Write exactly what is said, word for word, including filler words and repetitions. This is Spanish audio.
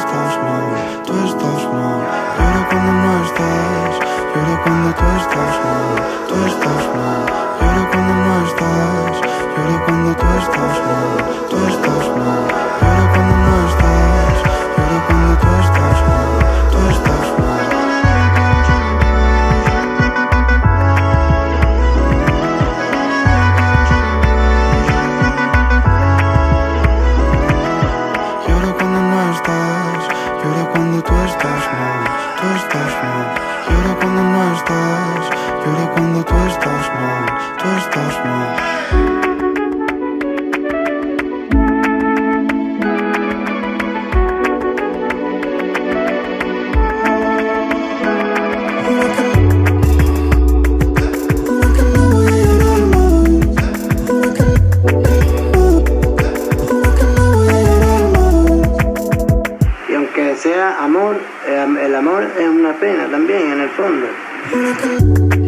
estás mal, tú estás mal. Lloro cuando no estás, lloro cuando tú estás mal, tú estás mal. Lloro cuando no estás, lloro cuando tú estás mal, tú estás mal. Lloro cuando no estás, lloro cuando tú estás mal, tú estás mal. Lloro cuando no estás, lloro cuando tú estás mal, tú estás mal. Lloro cuando no estás, lloro cuando tú estás mal, tú estás mal. Y aunque sea amor, el amor es una pena también en el fondo.